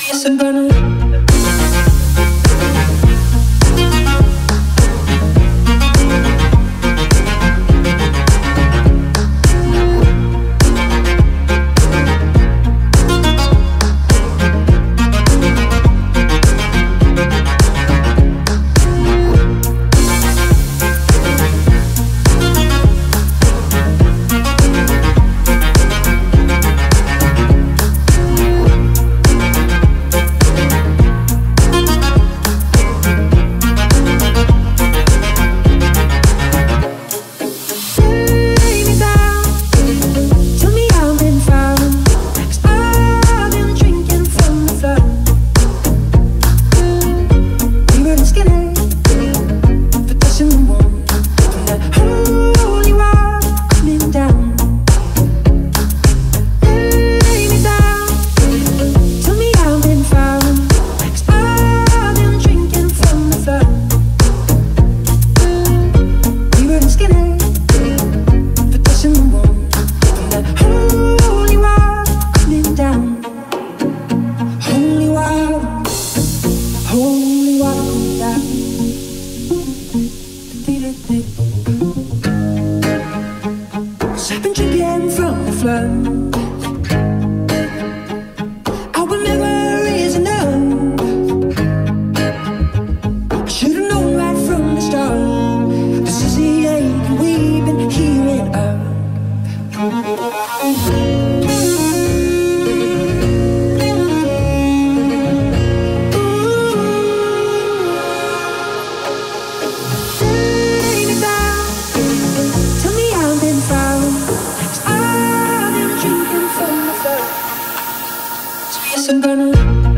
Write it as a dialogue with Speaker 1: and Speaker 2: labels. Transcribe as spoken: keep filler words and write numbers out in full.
Speaker 1: Yes, I'm gonna. I've been drinking from the flood. Our memories are numb. I should've known right from the start. This is the ache we've been healing up. Yes, I'm gonna